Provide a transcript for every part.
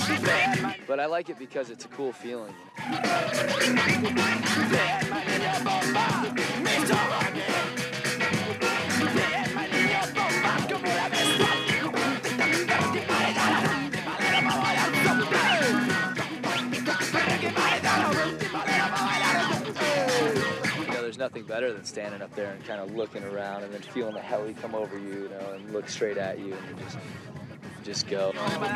But I like it because it's a cool feeling. There's nothing better than standing up there and kind of looking around and then feeling the heli come over you, you know, and look straight at you and just go.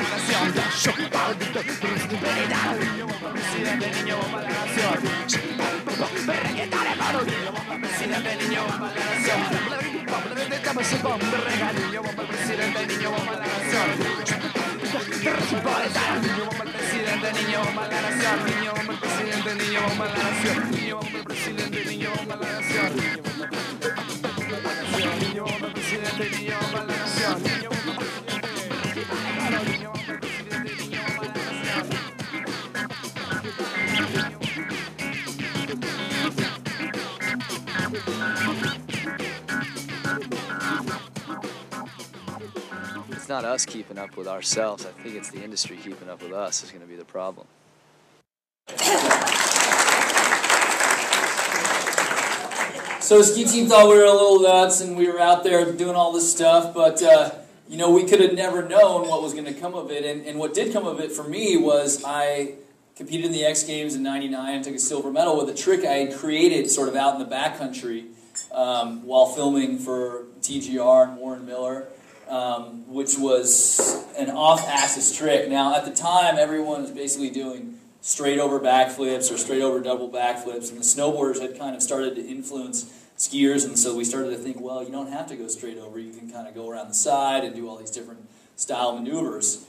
It's not us keeping up with ourselves. I think it's the industry keeping up with us is going to be the problem. So the ski team thought we were a little nuts and we were out there doing all this stuff, but you know, we could have never known what was going to come of it. And what did come of it for me was I competed in the X Games in '99 and took a silver medal with a trick I had created sort of out in the backcountry while filming for TGR and Warren Miller, which was an off-axis trick. Now, at the time, everyone was basically doing straight over backflips or straight over double backflips, and the snowboarders had kind of started to influence skiers, and so we started to think, well, you don't have to go straight over, you can kind of go around the side and do all these different style maneuvers.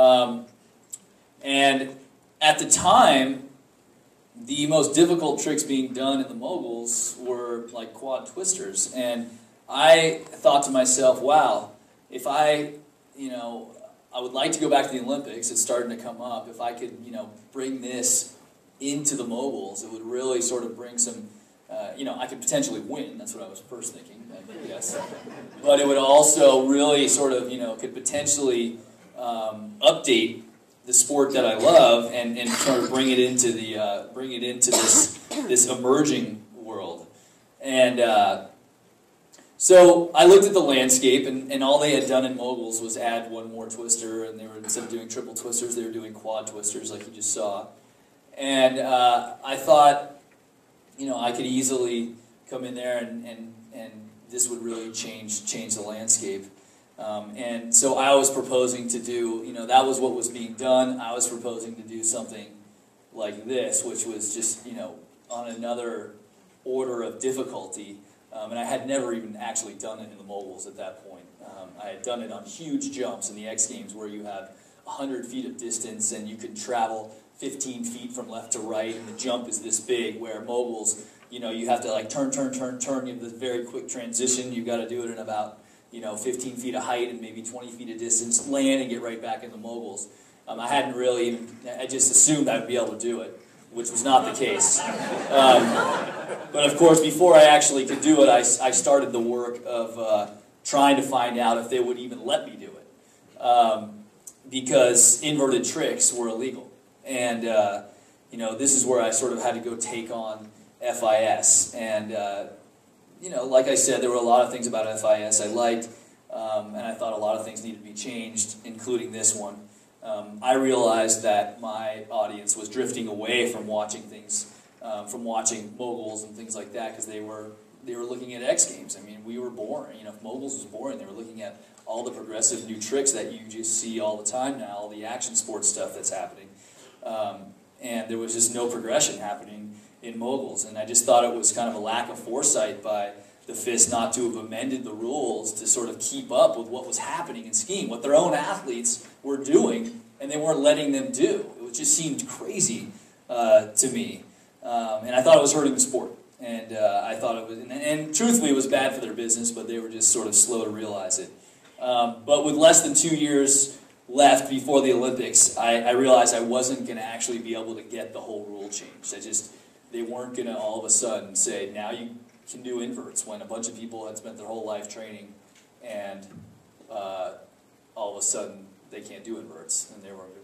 And at the time, the most difficult tricks being done in the moguls were like quad twisters, and I thought to myself, wow, if I would like to go back to the Olympics, it's starting to come up, if I could, bring this into the moguls, it would really sort of bring some, I could potentially win, that's what I was first thinking, I guess. But it would also really sort of, could potentially update the sport that I love and sort of bring it into this emerging world. And so I looked at the landscape, and all they had done in moguls was add one more twister, and they were, instead of doing triple twisters, they were doing quad twisters like you just saw. And I thought, I could easily come in there and this would really change the landscape. And so I was proposing to do, that was what was being done. I was proposing to do something like this, which was just, on another order of difficulty. And I had never even actually done it in the moguls at that point. I had done it on huge jumps in the X Games where you have 100 feet of distance and you can travel 15 feet from left to right, and the jump is this big, where moguls, you have to like turn, you have this very quick transition. You've got to do it in about 15 feet of height and maybe 20 feet of distance, land and get right back in the moguls. I hadn't really even, I just assumed I would be able to do it, which was not the case. But of course, before I actually could do it, I started the work of trying to find out if they would even let me do it. Because inverted tricks were illegal. And, this is where I sort of had to go take on FIS. And, like I said, there were a lot of things about FIS I liked, and I thought a lot of things needed to be changed, including this one. I realized that my audience was drifting away from watching things, from watching moguls and things like that, because they were looking at X Games. I mean, we were boring. If moguls was boring, they were looking at all the progressive new tricks that you just see all the time now, all the action sports stuff that's happening. And there was just no progression happening in moguls, and I just thought it was kind of a lack of foresight by the FIS not to have amended the rules to sort of keep up with what was happening in skiing, what their own athletes were doing, and they weren't letting them do. It just seemed crazy to me, and I thought it was hurting the sport, and I thought it was, and truthfully it was bad for their business, but they were just sort of slow to realize it. But with less than 2 years left before the Olympics, I realized I wasn't going to actually be able to get the whole rule changed. They weren't going to all of a sudden say, now you can do inverts, when a bunch of people had spent their whole life training, and all of a sudden they can't do inverts, and they're going to be wiped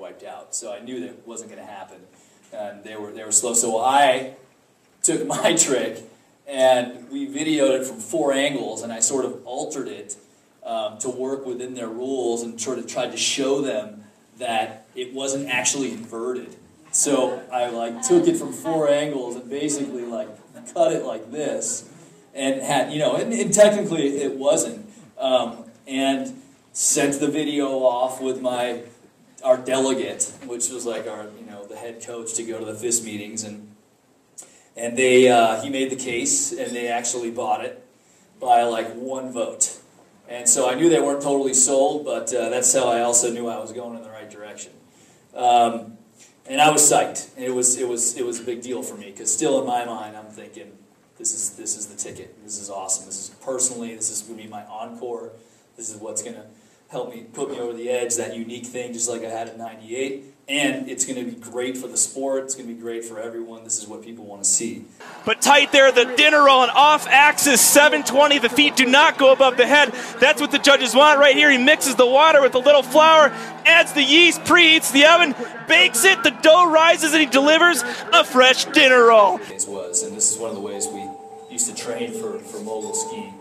wiped out. So I knew that it wasn't going to happen, and they were slow. So I took my trick, and we videoed it from 4 angles, and I sort of altered it to work within their rules, and sort of tried to show them that it wasn't actually inverted. So I like took it from 4 angles and basically like cut it like this, and had, you know, and technically it wasn't, and sent the video off with our delegate, which was like our, you know, the head coach, to go to the FIS meetings, and they he made the case, and they actually bought it by like 1 vote. And so I knew they weren't totally sold, but that's how I also knew I was going in the right direction. And I was psyched. And it was a big deal for me, because still in my mind I'm thinking, this is the ticket. This is awesome. This is personally, this is going to be my encore. This is what's going to help me put me over the edge, that unique thing, just like I had at 98. And it's going to be great for the sport. It's going to be great for everyone. This is what people want to see. But tight there, the dinner roll and off axis, 720. The feet do not go above the head. That's what the judges want right here. He mixes the water with a little flour, adds the yeast, preheats the oven, bakes it, the dough rises, and he delivers a fresh dinner roll. And this is one of the ways we used to train for mogul skiing.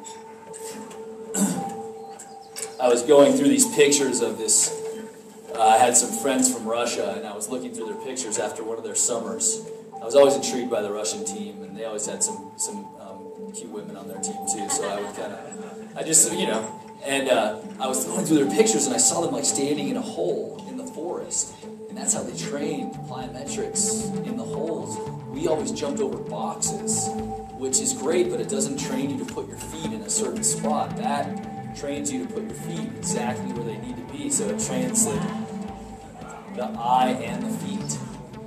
I was going through these pictures of this. I had some friends from Russia, and I was looking through their pictures after one of their summers. I was always intrigued by the Russian team, and they always had some cute women on their team too. So I would and I was going through their pictures, and I saw them like standing in a hole in the forest, and that's how they trained plyometrics, in the holes. We always jumped over boxes, which is great, but it doesn't train you to put your feet in a certain spot. That trains you to put your feet exactly where they need to be, so it trains the eye and the feet.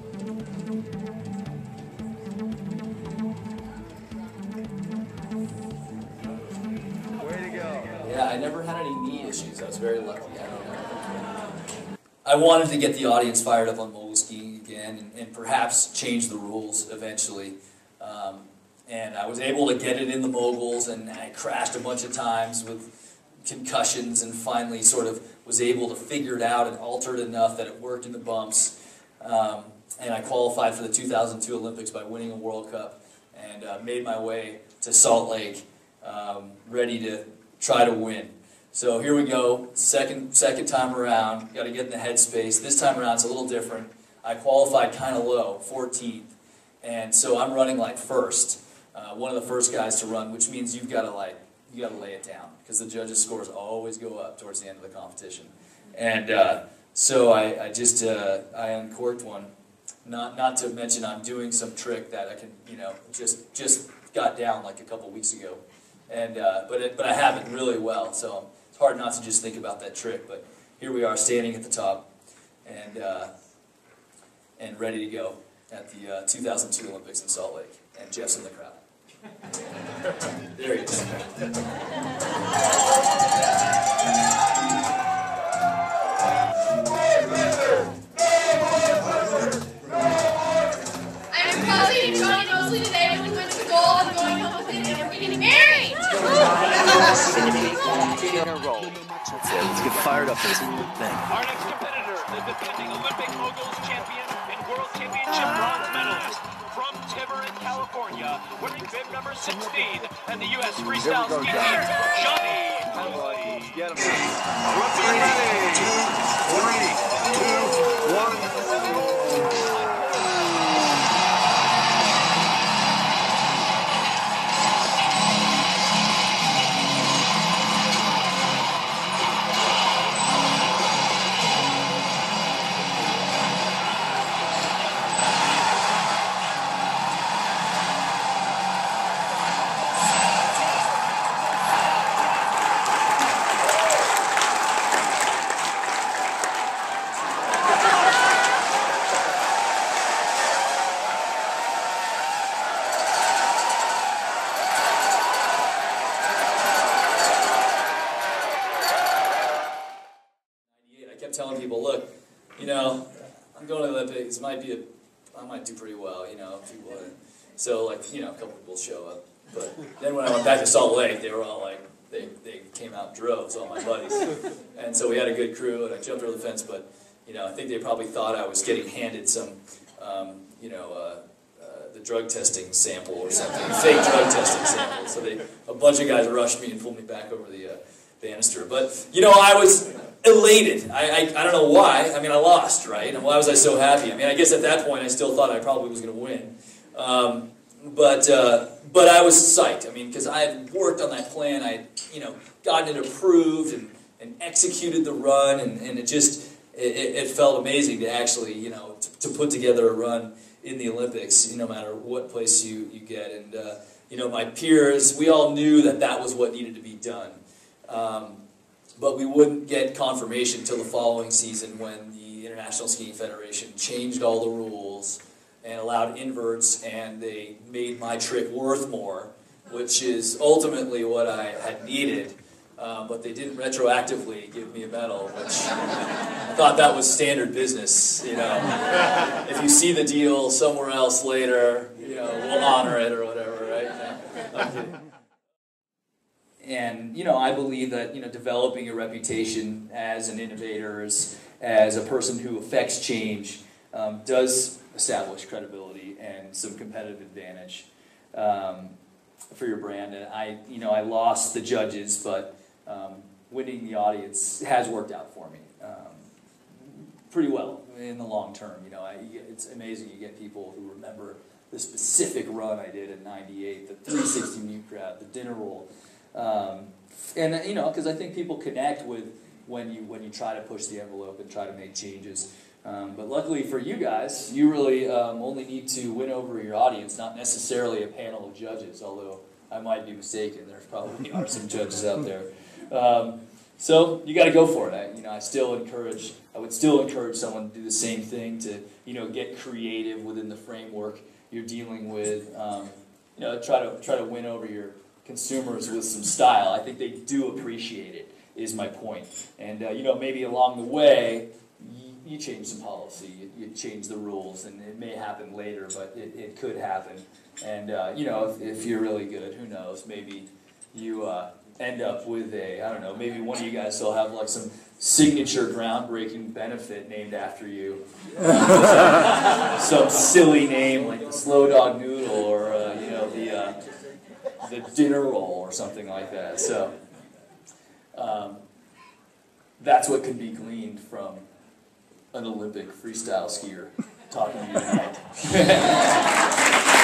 Way to go. Yeah, I never had any knee issues. I was very lucky. I don't know. I wanted to get the audience fired up on mogul skiing again, and perhaps change the rules eventually. And I was able to get it in the moguls, and I crashed a bunch of times with concussions, and finally sort of was able to figure it out and alter it enough that it worked in the bumps. And I qualified for the 2002 Olympics by winning a World Cup, and made my way to Salt Lake, ready to try to win. So here we go, second time around, got to get in the headspace. This time around it's a little different. I qualified kind of low, 14th, and so I'm running like first, one of the first guys to run, which means you got to lay it down, because the judges' scores always go up towards the end of the competition. And so I uncorked one. Not to mention I'm doing some trick that I can, you know, just got down like a couple weeks ago, and but I have it really well. So it's hard not to just think about that trick. But here we are, standing at the top, and ready to go at the 2002 Olympics in Salt Lake. And Jeff's in the crowd. There he is. I'm proposing Jonny Moseley today with the goal of going home with him and we're getting married. Let's get fired up for this thing. Our next competitor, the defending Olympic moguls champion and world championship bronze medalist from Tiburon, California, wearing bib number 16 and the U.S. freestyle ski team, Jonny Moseley. Get him. Ready, 2, 3, 2, 1. Telling people, look, you know, I'm going to the Olympics. I might do pretty well, you know. People, so like, you know, a couple people show up. But then when I went back to Salt Lake, they were all like, they came out in droves, all my buddies. And so we had a good crew, and I jumped over the fence. But I think they probably thought I was getting handed some, the drug testing sample or something, fake drug testing sample. So a bunch of guys rushed me and pulled me back over the banister. But, I was elated. I don't know why. I mean, I lost, right? And why was I so happy? I mean, I guess at that point I still thought I probably was going to win. But I was psyched. I mean, because I had worked on that plan. I had, gotten it approved and executed the run, and it felt amazing to actually, to put together a run in the Olympics, no matter what place you get. And, my peers, we all knew that was what needed to be done. But we wouldn't get confirmation till the following season when the International Skiing Federation changed all the rules and allowed inverts, and they made my trick worth more, which is ultimately what I had needed. But they didn't retroactively give me a medal, which I thought that was standard business. If you see the deal somewhere else later, we'll honor it or whatever, right? I'm kidding. And I believe that developing a reputation as an innovator, as a person who affects change, does establish credibility and some competitive advantage for your brand. And I lost the judges, but winning the audience has worked out for me pretty well in the long term. It's amazing you get people who remember the specific run I did in '98, the 360 mute crab, the dinner roll, and because I think people connect with when you try to push the envelope and try to make changes. But luckily for you guys, you really only need to win over your audience, not necessarily a panel of judges, although I might be mistaken. There probably are some judges out there. So you got to go for it. I would still encourage someone to do the same thing, to get creative within the framework you're dealing with. Try to win over your consumers with some style. I think they do appreciate it, is my point. And maybe along the way you change some policy, you change the rules, and it may happen later, but it could happen. And if you're really good, who knows? Maybe you end up with maybe one of you guys will have like some signature groundbreaking benefit named after you. Some silly name like the Slow Dog Noodle or the dinner roll or something like that. So that's what can be gleaned from an Olympic freestyle skier talking to you tonight.